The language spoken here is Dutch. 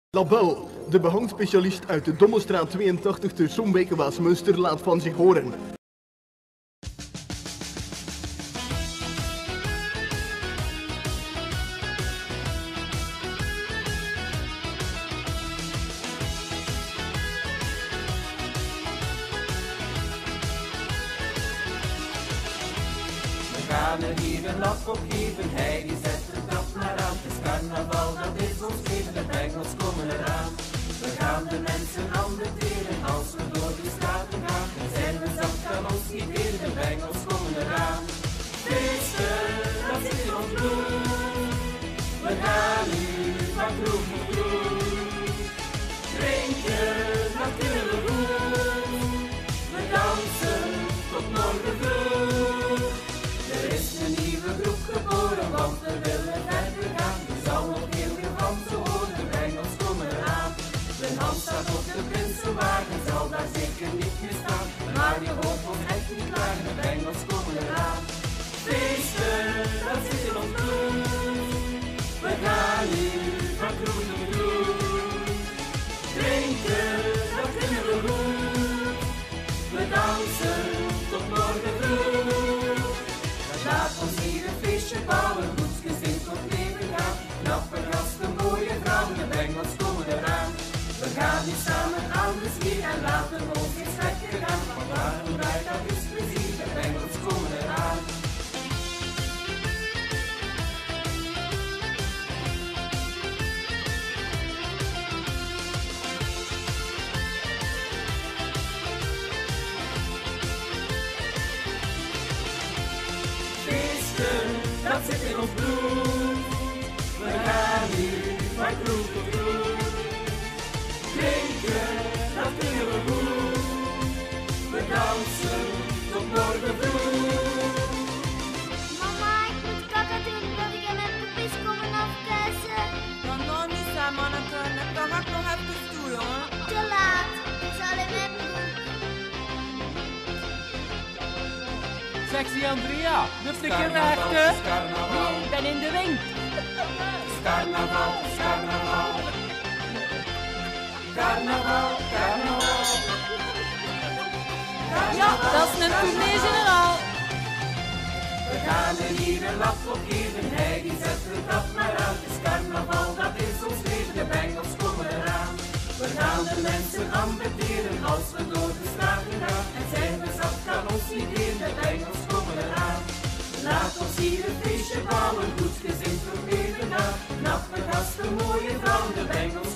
Label, de behangspecialist uit de Dommelstraat 82 te Sombeek-Waasmunster laat van zich horen. We gaan er hier een lap op geven, hij die zet de trap maar aan. Het is carnaval, dat is ons leven, de bengels komen eraan. We gaan de mensen ambeteren, als we door de straten gaan. Zijn we zacht, kan ons niet leren, de bengels komen eraan. Feesten, dat zit in ons bloed. We gaan nu van kroeg tot kroeg. Drinken, dat kunnen we goed. We dansen tot morgen vroeg. Er is een nieuwe groep geboren, want we willen verder gaan. Je zal nog heel veel van ze horen, de bengels komen eraan. De hand staat op de prinsenwagen, zal daar zeker niet mistaan. Maar je hoort ons echt niet klagen, de bengels komen eraan. Feesten, dat zit in ons bloed. We gaan nu van kroeg tot kroeg. Drinken, dat kunnen we goed. We dansen tot morgen vroeg. Laat ons hier een feestje bouwen, goed gezind tot leven gaan. Knappe gasten, mooie vrouwen, de bengels komen eraan. We gaan nu samen aan de schier en laten ons iets lekker gaan. Want waarom wij, dat is plezier, de bengels komen eraan. Dat zit in ons bloed. We gaan nu van kroeg tot kroeg. Drinken, dat kunnen we goed. We dansen tot morgen vroeg. Mama, ik moet kakken doen, wil ik met de vis komen afkuisen? Dan nog niet, hè, manneken. Dan ga ik nog even toe, jongen. Te laat, ik zal hem even doen. Sexy Andrea, durf een keer rechten? Carnaval, Ik ben in de wind. carnaval, carnaval. Carnaval, carnaval. Ja, dat is een tournee-generaal. We gaan er hier een lap op geven, hij die zet de trap maar aan. Het is carnaval, dat is ons leven, de bengels komen eraan. We gaan de mensen ambeteren, als we door de straten gaan. En zijn we zat, kan ons niet leren, de bengels komen eraan. Laat ons hier een feestje bouwen, goed gezind tot leven gaan. Knappe gasten, mooie vrouwen, de bengels